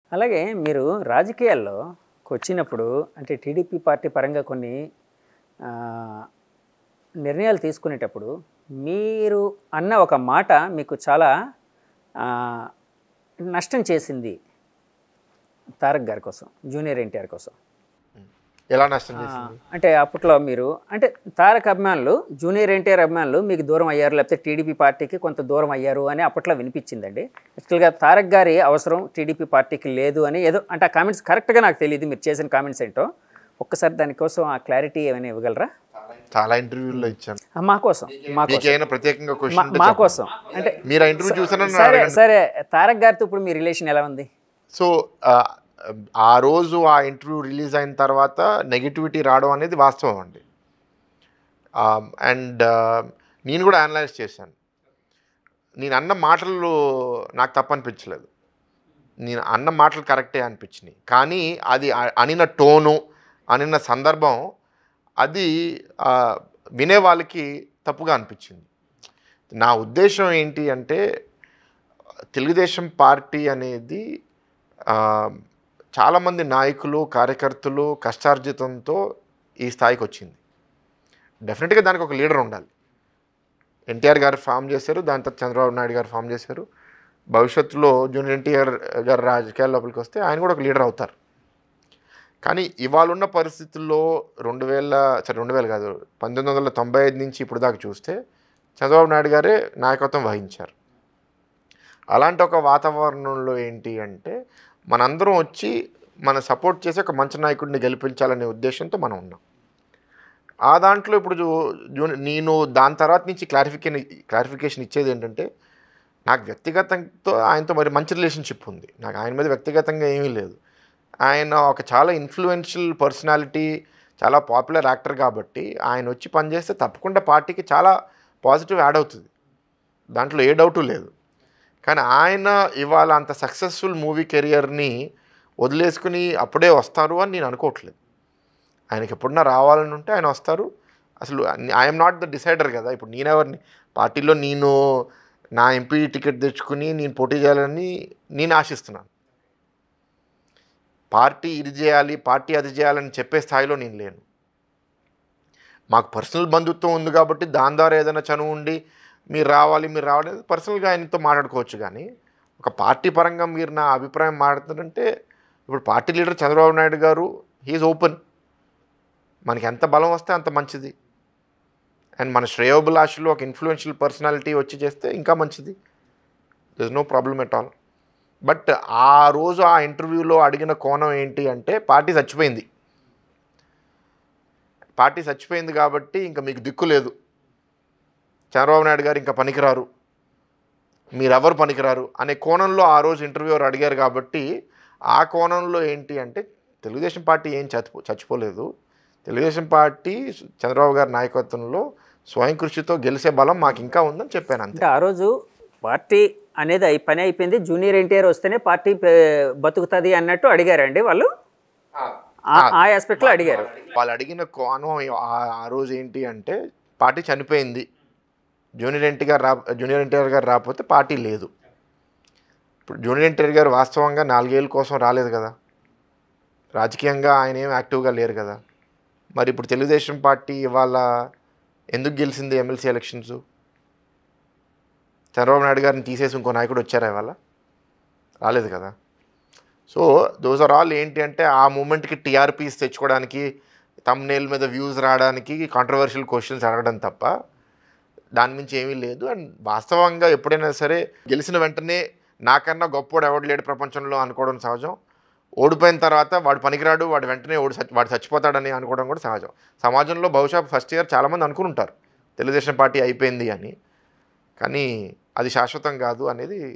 అలాగే మీరు రాజకీయాల్లోకొచ్చినప్పుడు అంటే టీడీపీ పార్టీ పరంగా కొన్ని నిర్ణయాలు తీసుకునేటప్పుడు మీరు అన్న ఒక మాట మీకు చాలా నష్టం చేసింది తారక్ గారి కోసం, జూనియర్ ఎన్టీఆర్ కోసం. ఎలా నష్టం చేసింది అంటే అప్పట్లో మీరు అంటే తారక్ అభిమానులు, జూనియర్ ఎన్టీఆర్ అభిమానులు మీకు దూరం అయ్యారు, లేకపోతే టీడీపీ పార్టీకి కొంత దూరం అయ్యారు అని అప్పట్లో వినిపించిందండి. యాక్చువల్గా తారక్ గారి అవసరం టీడీపీ పార్టీకి లేదు అని ఏదో అంటే ఆ కామెంట్స్ కరెక్ట్గా నాకు తెలియదు, మీరు చేసిన కామెంట్స్ ఏంటో ఒక్కసారి దానికోసం ఆ క్లారిటీ ఏమైనా ఇవ్వగలరా? చాలా ఇంటర్వ్యూల్లో ఇచ్చాను మా కోసం అంటే మీరు ఇంటర్వ్యూ చూసాను. సరే తారక్ గారితో ఇప్పుడు మీ రిలేషన్ ఎలా ఉంది? సో ఆ రోజు ఆ ఇంటర్వ్యూ రిలీజ్ అయిన తర్వాత నెగిటివిటీ రావడం అనేది వాస్తవం అండి. అండ్ నేను కూడా అనలైజ్ చేశాను. నేను అన్న మాటలు నాకు తప్పనిపించలేదు, నేను అన్న మాటలు కరెక్టే అనిపించినాయి. కానీ అది అనిన టోను, అనిన సందర్భం అది వినే వాళ్ళకి తప్పుగా అనిపించింది. నా ఉద్దేశం ఏంటి అంటే తెలుగుదేశం పార్టీ అనేది చాలామంది నాయకులు, కార్యకర్తలు కష్టార్జితంతో ఈ స్థాయికి వచ్చింది. డెఫినెట్గా దానికి ఒక లీడర్ ఉండాలి. ఎన్టీఆర్ గారు ఫామ్ చేశారు, దాని తర్వాత చంద్రబాబు నాయుడు గారు ఫామ్ చేశారు. భవిష్యత్తులో జూనియర్ ఎన్టీఆర్ గారు రాజకీయాల లోపలికి వస్తే ఆయన కూడా ఒక లీడర్ అవుతారు. కానీ ఇవాళ ఉన్న పరిస్థితుల్లో 2000 కాదు 1995 నుంచి ఇప్పుడు దాకా చూస్తే చంద్రబాబు నాయుడు గారే నాయకత్వం వహించారు. అలాంటి ఒక వాతావరణంలో ఏంటి అంటే మనందరం వచ్చి మన సపోర్ట్ చేసి ఒక మంచి నాయకుడిని గెలిపించాలనే ఉద్దేశంతో మనం ఉన్నాం. ఆ దాంట్లో ఇప్పుడు నేను దాని తర్వాత నుంచి క్లారిఫికేషన్ ఇచ్చేది ఏంటంటే నాకు వ్యక్తిగతంతో ఆయనతో మరి మంచి రిలేషన్షిప్ ఉంది. నాకు ఆయన మీద వ్యక్తిగతంగా ఏమీ లేదు. ఆయన ఒక చాలా ఇన్ఫ్లుయెన్షియల్ పర్సనాలిటీ, చాలా పాపులర్ యాక్టర్ కాబట్టి ఆయన వచ్చి పనిచేస్తే తప్పకుండా పార్టీకి చాలా పాజిటివ్ యాడ్ అవుతుంది, దాంట్లో ఏ డౌటు లేదు. కానీ ఆయన ఇవాళ అంత సక్సెస్ఫుల్ మూవీ కెరియర్ని వదిలేసుకుని అప్పుడే వస్తారు అని నేను అనుకోవట్లేదు. ఆయనకి ఎప్పుడన్నా రావాలని ఉంటే ఆయన వస్తారు. అసలు ఐఎమ్ నాట్ ద డిసైడర్ కదా. ఇప్పుడు నేనెవరిని పార్టీలో నేను నా ఎంపీ టికెట్ తెచ్చుకుని నేను పోటీ చేయాలని నేను ఆశిస్తున్నాను. పార్టీ ఇది చేయాలి, పార్టీ అది చేయాలని చెప్పే స్థాయిలో నేను లేను. మాకు పర్సనల్ బంధుత్వం ఉంది కాబట్టి దాని ద్వారా ఏదైనా చనువు ఉండి మీరు రావాలి పర్సనల్గా ఆయనతో మాట్లాడుకోవచ్చు. కానీ ఒక పార్టీ పరంగా మీరు నా అభిప్రాయం మాట్లాడుతున్నారంటే ఇప్పుడు పార్టీ లీడర్ చంద్రబాబు నాయుడు గారు హీఈస్ ఓపెన్. మనకి ఎంత బలం వస్తే అంత మంచిది. అండ్ మన శ్రేయోభిలాషులు ఒక ఇన్ఫ్లుయెన్షియల్ పర్సనాలిటీ వచ్చి చేస్తే ఇంకా మంచిది. There is no problem at all. But ఆ రోజు ఆ ఇంటర్వ్యూలో అడిగిన కోణం ఏంటి అంటే పార్టీ చచ్చిపోయింది కాబట్టి ఇంకా మీకు దిక్కు లేదు, చంద్రబాబు నాయుడు గారు ఇంకా పనికిరారు, మీరెవరు పనికిరారు అనే కోణంలో ఆ రోజు ఇంటర్వ్యూవర్ అడిగారు. కాబట్టి ఆ కోణంలో ఏంటి అంటే తెలుగుదేశం పార్టీ ఏం చచ్చిపోలేదు. తెలుగుదేశం పార్టీ చంద్రబాబు గారి నాయకత్వంలో స్వయం కృషితో గెలిచే బలం మాకు ఇంకా ఉందని చెప్పాను అంతే. ఆ రోజు పార్టీ అనేది పని అయిపోయింది, జూనియర్ ఎన్టీఆర్ వస్తేనే పార్టీ బతుకుతుంది అన్నట్టు అడిగారండి వాళ్ళు. ఆ ఆస్పెక్ట్లో అడిగారు. వాళ్ళు అడిగిన కోణం ఆ రోజు ఏంటి అంటే పార్టీ చనిపోయింది, జూనియర్ ఎన్టీఆర్ గారు రాకపోతే పార్టీ లేదు. ఇప్పుడు జూనియర్ ఎన్టీఆర్ గారు వాస్తవంగా 4 ఏళ్ళ కోసం రాలేదు కదా, రాజకీయంగా ఆయన ఏం యాక్టివ్గా లేరు కదా. మరి ఇప్పుడు తెలుగుదేశం పార్టీ ఇవాళ ఎందుకు గెలిచింది ఎమ్మెల్సీ ఎలక్షన్స్? చంద్రబాబు నాయుడు గారిని తీసేసి ఇంకో నాయకుడు వచ్చారా ఇవాళ? రాలేదు కదా. సో దోస్ ఆర్ ఆల్ ఏంటి అంటే ఆ మూమెంట్కి టీఆర్పీస్ తెచ్చుకోవడానికి, థంబ్నెయిల్ మీద వ్యూస్ రావడానికి కాంట్రవర్షియల్ క్వశ్చన్స్ అడగడం తప్ప దాని నుంచి ఏమీ లేదు. అండ్ వాస్తవంగా ఎప్పుడైనా సరే గెలిచిన వెంటనే నాకన్నా గొప్పోడు ఎవడు లేడు ప్రపంచంలో అనుకోవడం సహజం. ఓడిపోయిన తర్వాత వాడు పనికిరాడు, వాడు వెంటనే వాడు చచ్చిపోతాడని అనుకోవడం కూడా సహజం. సమాజంలో బహుశా ఫస్ట్ ఇయర్ చాలామంది అనుకుంటారు తెలుగుదేశం పార్టీ అయిపోయింది అని, కానీ అది శాశ్వతం కాదు అనేది